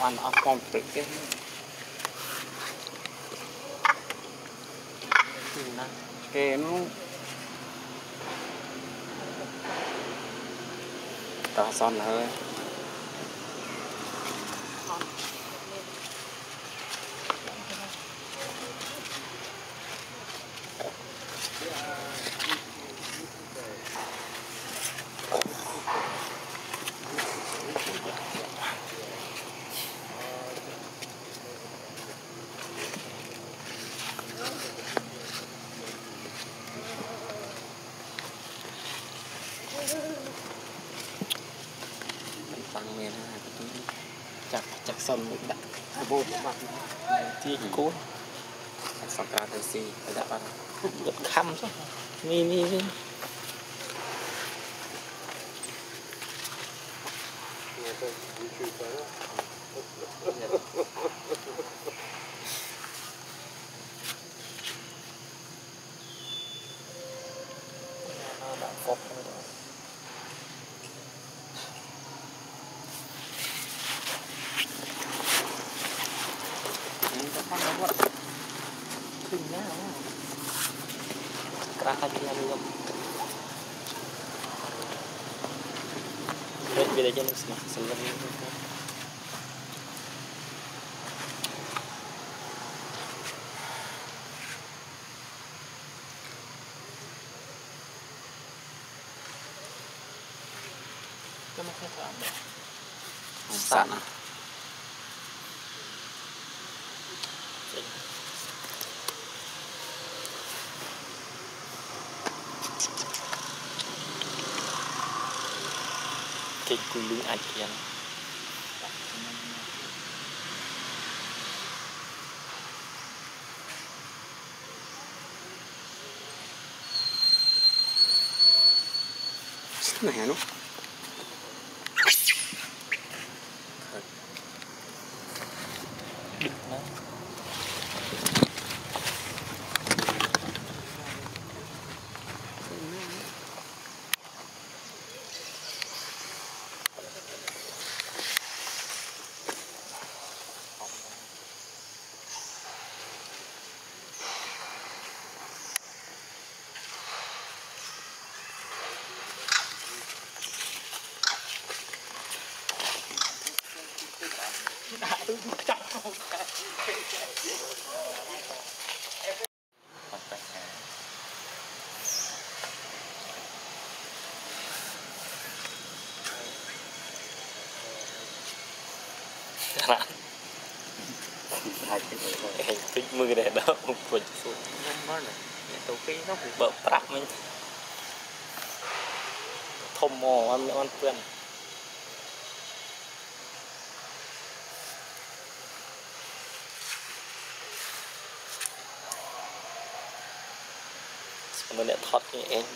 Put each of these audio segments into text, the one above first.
ăn ốc con tự cái cái nó tao son hơi bằng miền chặt sân một đặt vô mặt chi cố sọc ra tới xì đã bắt được khăm chứ mi beda aja nih sebenarnya sana cái cung ảnh kia này nó thích mưa để đó một quần xuống nó này tàu phi nó cũng bợp rạp mình thôm mò ăn quen mình đã thoát như em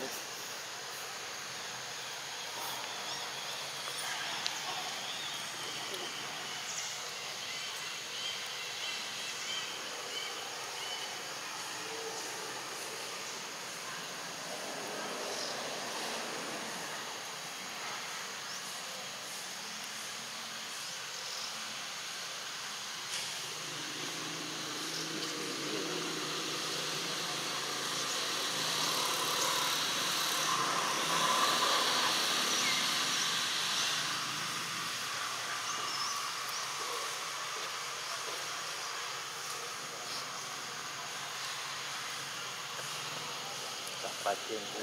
và tiền của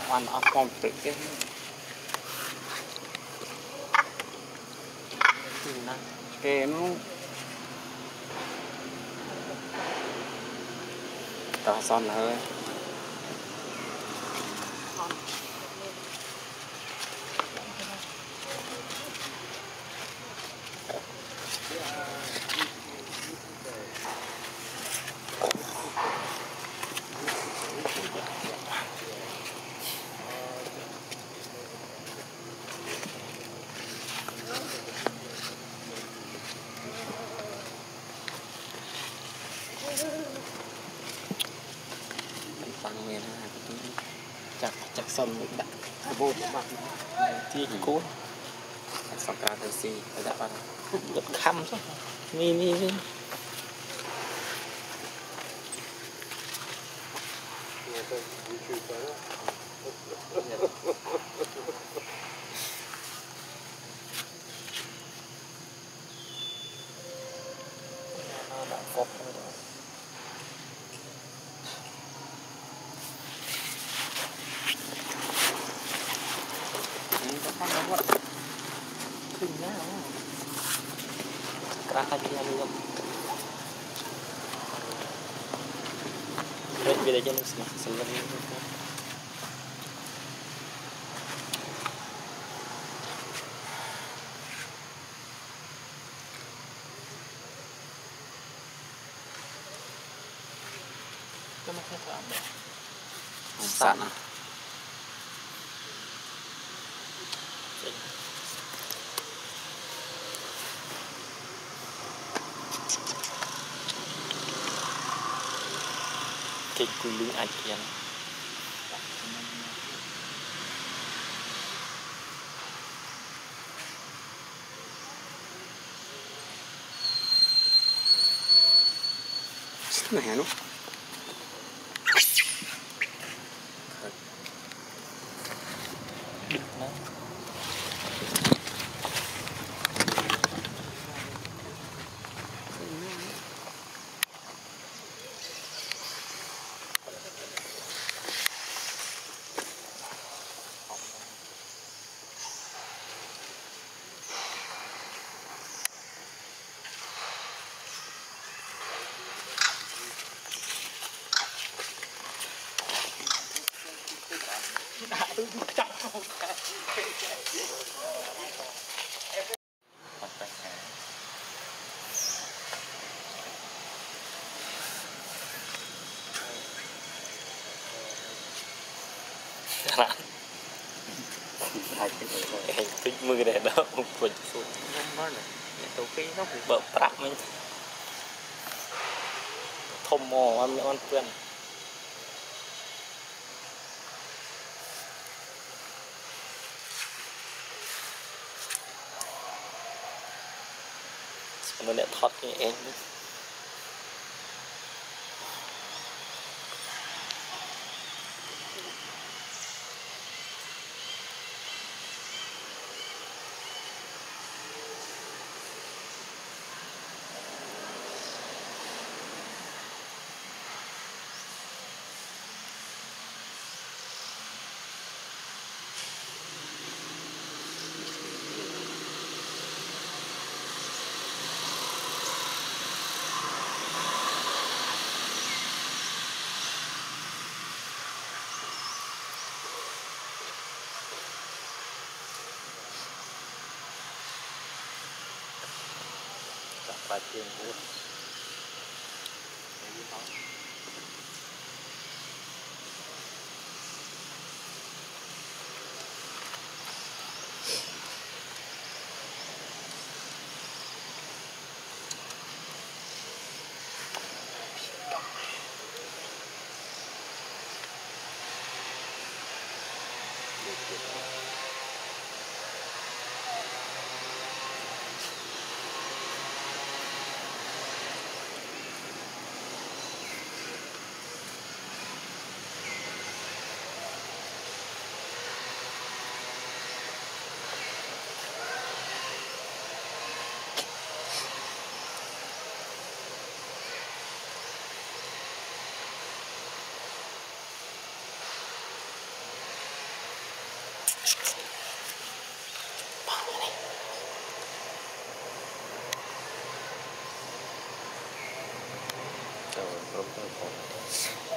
hoàn ở phòng tự cái nó tao son hơi bằng miền chặt chặt sầm đặt vô mặt thì cố sọc ra từ xì đã bắt rất khăm số mi beda aja nih sebenarnya sana cái gulung aja này nó thích mưa này đó một quần xuống nó là đầu khi nó bị bợp trap mình thom mò ăn quen nó lại thoát như em và tiền của Rồi, không.